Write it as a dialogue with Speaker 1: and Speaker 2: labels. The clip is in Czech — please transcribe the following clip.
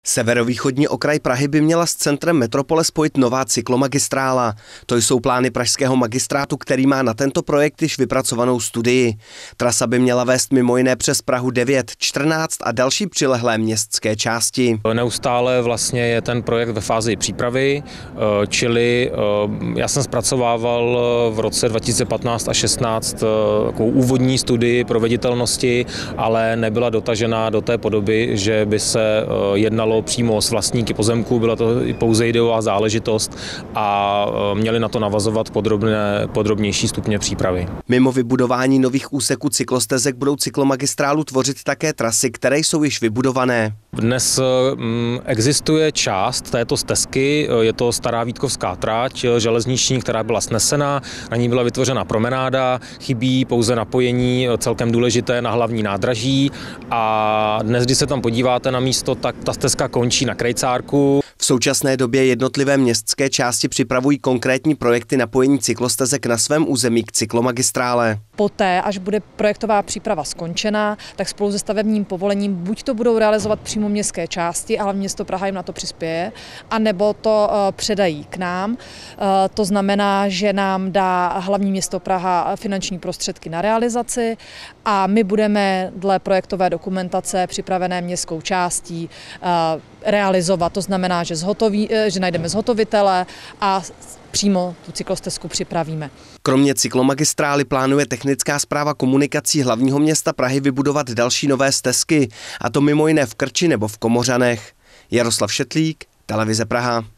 Speaker 1: Severovýchodní okraj Prahy by měla s centrem metropole spojit nová cyklomagistrála. To jsou plány pražského magistrátu, který má na tento projekt již vypracovanou studii. Trasa by měla vést mimo jiné přes Prahu 9, 14 a další přilehlé městské části.
Speaker 2: Neustále vlastně je ten projekt ve fázi přípravy, čili já jsem zpracovával v roce 2015 a 16 takovou úvodní studii proveditelnosti, ale nebyla dotažena do té podoby, že by se jednalo přímo s vlastníky pozemku, byla to pouze ideová záležitost a měli na to navazovat podrobnější stupně přípravy.
Speaker 1: Mimo vybudování nových úseků cyklostezek budou cyklomagistrálu tvořit také trasy, které jsou již vybudované.
Speaker 2: Dnes existuje část této stezky, je to stará Vítkovská trať železniční, která byla snesena, na ní byla vytvořena promenáda, chybí pouze napojení celkem důležité na hlavní nádraží a dnes, když se tam podíváte na místo, tak ta stezka končí na Krejcárku.
Speaker 1: V současné době jednotlivé městské části připravují konkrétní projekty napojení cyklostezek na svém území k cyklomagistrále.
Speaker 3: Poté, až bude projektová příprava skončena, tak spolu se stavebním povolením buď to budou realizovat přímo městské části, ale město Praha jim na to přispěje, anebo to předají k nám. To znamená, že nám dá hlavní město Praha finanční prostředky na realizaci a my budeme dle projektové dokumentace připravené městskou částí realizovat. To znamená, že najdeme zhotovitele a přímo tu cyklostezku připravíme.
Speaker 1: Kromě cyklomagistrály plánuje technická správa komunikací hlavního města Prahy vybudovat další nové stezky, a to mimo jiné v Krči nebo v Komořanech. Jaroslav Šetlík, Televize Praha.